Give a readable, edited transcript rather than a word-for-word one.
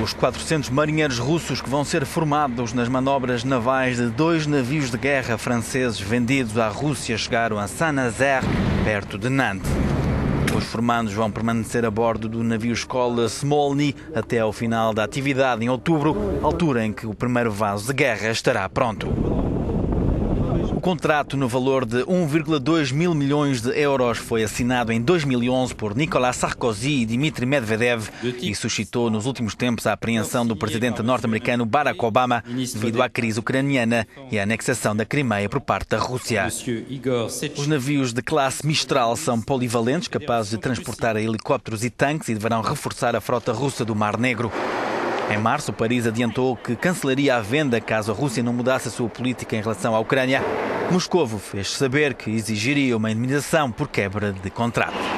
Os 400 marinheiros russos que vão ser formados nas manobras navais de 2 navios de guerra franceses vendidos à Rússia chegaram a Saint-Nazaire, perto de Nantes. Os formandos vão permanecer a bordo do navio-escola Smolny até ao final da atividade em outubro, altura em que o primeiro vaso de guerra estará pronto. O contrato no valor de 1,2 mil milhões de euros foi assinado em 2011 por Nicolas Sarkozy e Dmitry Medvedev e suscitou nos últimos tempos a apreensão do presidente norte-americano Barack Obama devido à crise ucraniana e à anexação da Crimeia por parte da Rússia. Os navios de classe Mistral são polivalentes, capazes de transportar helicópteros e tanques e deverão reforçar a frota russa do Mar Negro. Em março, Paris adiantou que cancelaria a venda caso a Rússia não mudasse a sua política em relação à Ucrânia. Moscovo fez saber que exigiria uma indemnização por quebra de contrato.